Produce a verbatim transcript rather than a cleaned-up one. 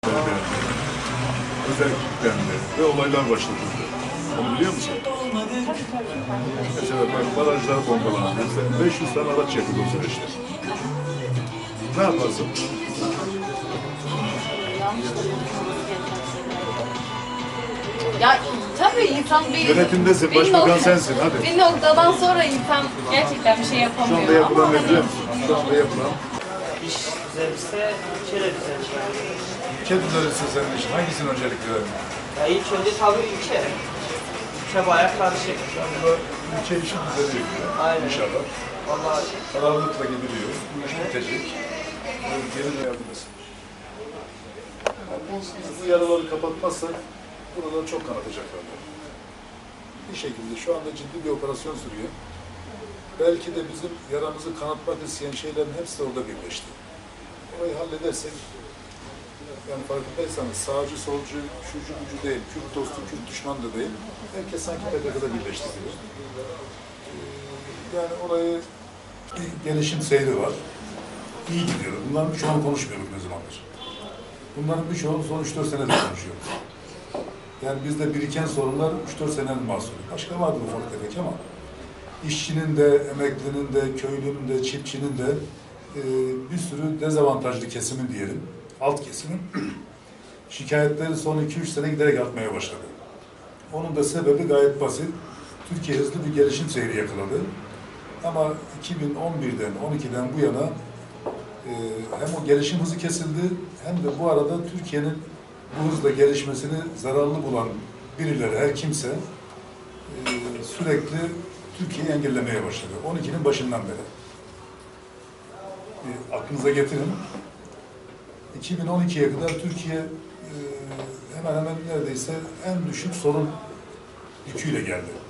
belirlendi, özel kilitlendi ve olaylar başlatıldı. Onu biliyor musun? Mesela barajlar bombalandı. beş yüz tane araç yakıldı o süreçte. Ne yaparsın? Ya tabii insan bir... Yönetimdesin, bir başbakan nokta- sensin, hadi. Bir noktadan sonra insan gerçekten bir şey Şu yapamıyor. anda yapılan Ama ne hani biliyor musun? Şu anda yapılan İş güzelse ülke de güzel. ülke düzenlisi senin için. Hangisini öncelikle verin? Ya ilk önce tabii ülke. Ülke bayağı karışık. Bu ülke işi düzeliyor. Aynen. İnşallah. Vallahi Kararlılıkla gidiliyor. Bu iş bitecek. Geri de yardım etsin. Yani biz bu yaraları kapatmazsak buraları çok kanatacaklar. Bir şekilde şu anda ciddi bir operasyon sürüyor. Belki de bizim yaramızı kanatmak isteyen şeylerin hepsi de orada birleşti. Orayı halledersek, yani farkındaysanız sağcı, solcu, şucu, gücü değil, Kürt dostu, Kürt düşman da değil. Herkes sanki P K K'da birleşti diyor. Yani orayı bir gelişim seyri var. İyi gidiyor. Bunların birçoğunu konuşmuyorduk ne zamandır. Bunların birçoğunu son üç dört senedir konuşuyoruz. Yani bizde biriken sorunlar üç dört senenin mahsulü. Başka vardır ufak tefek ama işçinin de, emeklinin de, köylünün de, çiftçinin de e, bir sürü dezavantajlı kesimin diyelim, alt kesimin şikayetleri son iki üç sene giderek artmaya başladı. Onun da sebebi gayet basit. Türkiye hızlı bir gelişim seyri yakaladı. Ama iki bin on birden, on ikiden bu yana e, hem o gelişim hızı kesildi, hem de bu arada Türkiye'nin bu hızla gelişmesini zararlı bulan birileri, her kimse e, sürekli Türkiye'yi engellemeye başladı. on ikinin başından beri. E, aklınıza getirin. iki bin on ikiye kadar Türkiye e, hemen hemen neredeyse en düşük sorun yüküyle geldi.